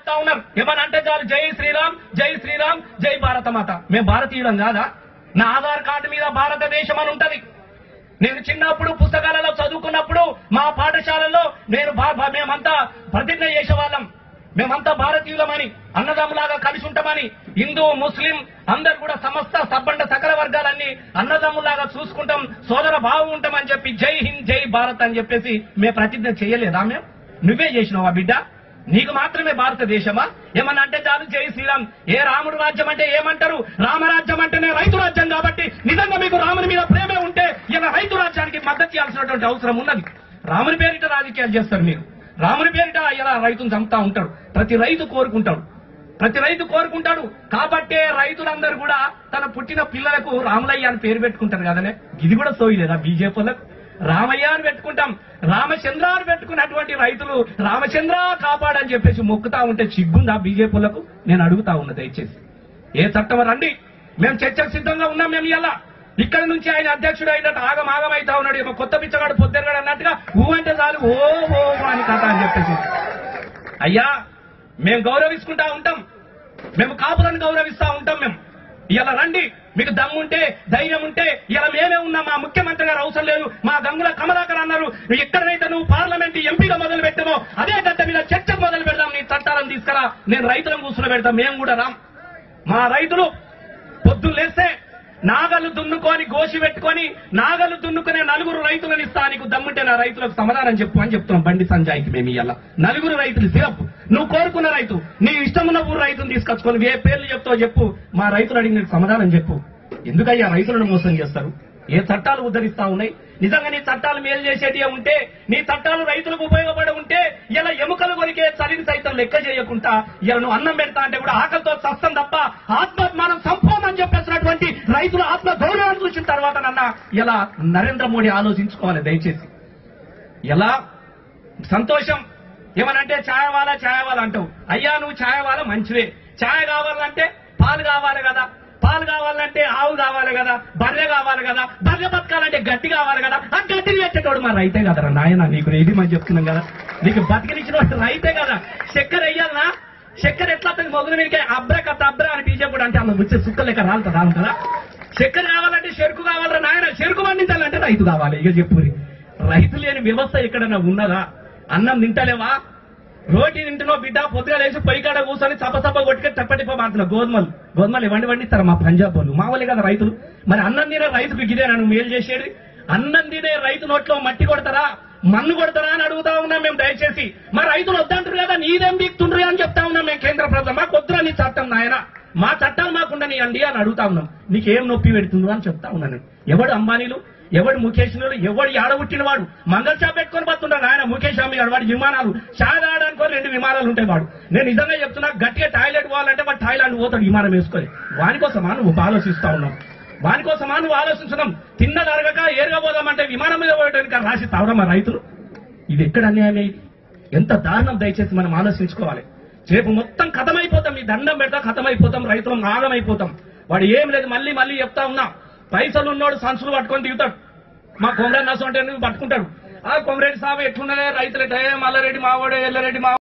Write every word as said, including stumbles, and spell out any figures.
చెప్తా ఉన్నారు, ఏమని అంటే చాలు జై శ్రీరామ్ జై శ్రీరామ్ జై భారత మాత. మేము భారతీయులం కాదా? నా ఆధార్ కార్డు మీద భారతదేశం అని ఉంటది. నేను చిన్నప్పుడు పుస్తకాలలో చదువుకున్నప్పుడు మా పాఠశాలలో నేను మేమంతా ప్రతిజ్ఞ చేసేవాళ్ళం, మేమంతా భారతీయులమని, అన్నదమ్ములాగా కలిసి ఉంటామని. హిందూ ముస్లిం అందరు కూడా సమస్త సబ్బండ సకల వర్గాలన్నీ అన్నదమ్ములాగా చూసుకుంటాం, సోదర భావం ఉంటామని చెప్పి జై హింద్ జై భారత్ అని చెప్పేసి మేము ప్రతిజ్ఞ చేయలేదా? మేము నువ్వే చేసినావా బిడ్డ? నీకు మాత్రమే భారతదేశమా? ఏమన్నా అంటే చాలు జై శ్రీరామ్. ఏ రాముడు రాజ్యం అంటే ఏమంటారు? రామరాజ్యం అంటేనే రైతు రాజ్యం. కాబట్టి నిజంగా మీకు రాముని మీద ప్రేమే ఉంటే ఇలా రైతు రాజ్యానికి మద్దతు చేయాల్సినటువంటి అవసరం ఉన్నది. రాముని పేరిట రాజకీయాలు చేస్తారు మీరు, రాముని పేరిట ఇలా రైతును చంపుతా ఉంటాడు. ప్రతి రైతు కోరుకుంటాడు, ప్రతి రైతు కోరుకుంటాడు. కాబట్టే రైతులందరూ కూడా తన పుట్టిన పిల్లలకు రాములయ్య అని పేరు పెట్టుకుంటారు కదనే. ఇది కూడా సోయలేదా బీజేపీలకు? రామయ్య అని పెట్టుకుంటాం, రామచంద్ర అని పెట్టుకున్నటువంటి రైతులు రామచంద్ర కాపాడని చెప్పేసి మొక్కుతా ఉంటే సిగ్గుందా బీజేపీలకు? నేను అడుగుతా ఉన్నా, దయచేసి ఏ చట్టం రండి, మేము చర్చకు సిద్ధంగా ఉన్నాం. మేము ఇలా ఇక్కడ నుంచి ఆయన అధ్యక్షుడు అయినట్టు ఆగం ఆగమైతా ఉన్నాడు, ఏమో కొత్త పిచ్చగాడు పొద్దుగాడు అన్నట్టుగా ఊ అంటే చాలు ఓ ఓ అని కథ అని చెప్పేసి. అయ్యా మేము గౌరవించుకుంటా ఉంటాం, మేము కాపులను గౌరవిస్తా ఉంటాం. మేము ఇలా రండి, మీకు దమ్ముంటే ధైర్యం ఉంటే ఇలా మేమే ఉన్నాం. మా ముఖ్యమంత్రి గారు అవసరం లేదు, మా గంగుల కమలాకర్ అన్నారు, ఎక్కడైతే నువ్వు పార్లమెంట్ ఎంపీగా మొదలు పెట్టామో అదే గడ్డ మీద చర్చకు మొదలు పెడదాం, నీ చట్టాలను తీసుకురా, నేను రైతులను కూర్చుని పెడతాం. మేము కూడా రాం. మా రైతులు పొద్దున్న లేస్తే నాగలు దున్నుకొని గోసి పెట్టుకొని నాగలు దున్నుకునే నలుగురు రైతులను ఇస్తా, నీకు దమ్ముంటే నా రైతులకు సమాధానం చెప్పు అని చెప్తున్నాం బండి సంజయ్కి. మేము ఇయ్యాల నలుగురు రైతులు సిరప్, నువ్వు కోరుకున్న రైతు, నీ ఇష్టమున్న ఊరు రైతును తీసుకొచ్చుకొని ఏ పేర్లు చెప్తావు చెప్పు, మా రైతులు అడిగిన సమాధానం చెప్పు. ఎందుకయ్యా రైతులను మోసం చేస్తారు? ఏ చట్టాలు ఉద్ధరిస్తా ఉన్నాయి? నిజంగా నీ చట్టాలు మేలు చేసేటి ఉంటే, నీ చట్టాలు రైతులకు ఉపయోగపడి ఉంటే ఇలా ఎముకలు కొరికే చలిని సైతం లెక్క చేయకుండా ఇలా నువ్వు అన్నం పెడతా అంటే కూడా ఆకలితో చస్తం తప్ప ఆత్మాభిమానం సంపూర్ణని చెప్పేసినటువంటి రైతుల ఆత్మ గౌరవాన్ని చూసిన తర్వాత నన్న ఇలా నరేంద్ర మోడీ ఆలోచించుకోవాలి దయచేసి. ఎలా సంతోషం ఏమనంటే ఛాయవాలా ఛాయవాలా అంటావు. అయ్యా నువ్వు ఛాయవాలా మంచివే, ఛాయ కావాలంటే పాలు కావాలి కదా, పాలు కావాలంటే ఆవు కావాలి కదా, బర్రె కావాలి కదా, బర్రె బతకాలంటే గట్టి కావాలి కదా, ఆ గట్టిని పెట్టేటోడు మా రైతే కదరా నాయన. నీకు ఇది మనం చెప్తున్నాం కదా, నీకు బతికినిచ్చిన వాడు రైతే కదా. చక్కెర వెయ్యాలనా? చక్కెర ఎట్లా మొదలు మీకే అబ్రా కథ అబ్రా అని బీజేపీ అంటే అన్న వచ్చే సుక్క లెక్క రాలుతా రాలుతుందా? చక్కెర కావాలంటే చెరుకు కావాలరా నాయన, చెరుకు పండించాలంటే రైతు కావాలి. ఇక చెప్పు, రైతు లేని వ్యవస్థ ఎక్కడన్నా ఉన్నదా? అన్నం తింటలేవా? రోటీ తింటున్నావు బిడ్డ, పొద్దుగా లేచి పొయ్యికాడ కూర్చొని చప్పచప్ప కొట్టుకొని చప్పటిపో మారుతున్నావు. గోధుమలు గోధుమలు ఇవ్వండి వండిస్తారు మా పంజాబ్ వాళ్ళు, మా వాళ్ళే కదా రైతులు. మరి అన్నం తినే రైతుకు ఇదేనా నువ్వు మేలు చేసేది? అన్నం తినే రైతు నోట్లో మట్టి కొడతారా, మన్ను కొడతారా అని అడుగుతా ఉన్నాం మేము దయచేసి. మరి రైతులు వద్దంటారు కదా, నీదేం బీక్తుండ్రు అని చెప్తా ఉన్నాం మేము. కేంద్ర ప్రభుత్వం మాకు వద్దురా నీ చట్టం నాయన, మా చట్టాలు మాకుండని అండి అని అడుగుతా ఉన్నాం. నీకేం నొప్పి పెడుతుందో అని చెప్తా ఉన్నాను. ఎవడు అంబానీలు, ఎవడు ముఖేష్, ఎవడు ఆడబుట్టిన వాడు మంగళ షాప్ పెట్టుకొని పోతున్నాడు ఆయన ముఖేష్ అమ్మి వాడి విమానాలు చాయ్ తాగడానికి రెండు విమానాలు ఉంటాయి వాడు. నేను నిజంగా చెప్తున్నా, గట్టిగా టాయిలెట్ పోవాలంటే వాడు థాయిలాండ్ పోతాడు విమానం వేసుకొని. వానికోసమా నువ్వు ఆలోచిస్తా ఉన్నావు? వానికోసమా నువ్వు ఆలోచించడం? తిన్న తరగక ఏరుగా పోదామంటే విమానం మీద పోయడానికి రాసి తావడం మా రైతులు. ఇది ఎక్కడ అన్యాయం? ఇది ఎంత దారుణం? దయచేసి మనం ఆలోచించుకోవాలి. రేపు మొత్తం కథమైపోతాం, ఈ దండం పెడతా కథమైపోతాం, రైతులం ఆగమైపోతాం. వాడు ఏం లేదు, మళ్ళీ మళ్ళీ చెప్తా ఉన్నా, పైసలు ఉన్నోడు సంచులు పట్టుకొని దిగుతాడు, మా కొమరెడ్డి నసు అంటే పట్టుకుంటాడు. ఆ కొమరెడ్డి సాబు ఎట్లున్నదే రైతులే మల్లారెడ్డి మావాడే ఎల్లారెడ్డి మా